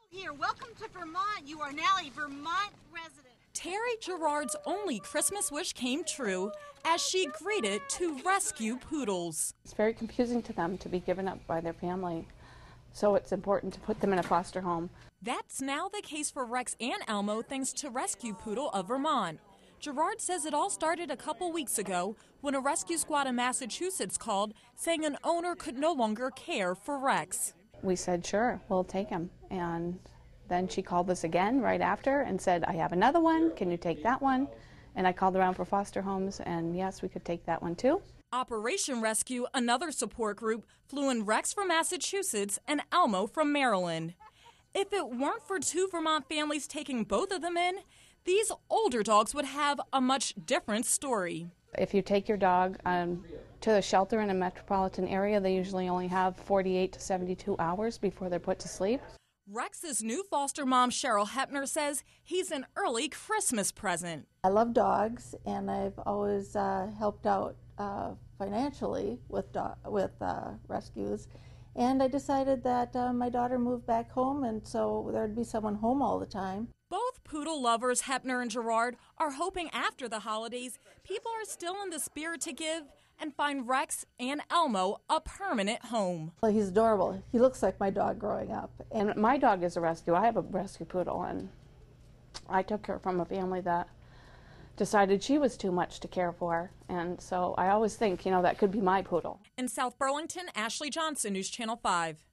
Here, welcome to Vermont. You are now a Vermont resident. Terry Gerard's only Christmas wish came true as she greeted to rescue Poodles. It's very confusing to them to be given up by their family, so it's important to put them in a foster home. That's now the case for Rex and Elmo thanks to Rescue Poodle of Vermont. Gerard says it all started a couple weeks ago when a rescue squad in Massachusetts called saying an owner could no longer care for Rex. We said, sure, we'll take him. And then she called us again right after and said, I have another one, can you take that one? And I called around for foster homes, and yes, we could take that one too. Operation Rescue, another support group, flew in Rex from Massachusetts and Elmo from Maryland. If it weren't for two Vermont families taking both of them in, these older dogs would have a much different story. If you take your dog to the shelter in a metropolitan area, they usually only have 48 to 72 hours before they're put to sleep. Rex's new foster mom, Cheryl Hepner, says he's an early Christmas present. I love dogs, and I've always helped out financially with rescues. And I decided that my daughter moved back home, and so there'd be someone home all the time. Both poodle lovers, Hepner and Gerard, are hoping after the holidays people are still in the spirit to give and find Rex and Elmo a permanent home. Well, he's adorable. He looks like my dog growing up. And my dog is a rescue. I have a rescue poodle, and I took her from a family that decided she was too much to care for. And so I always think, that could be my poodle. In South Burlington, Ashley Johnson, News Channel 5.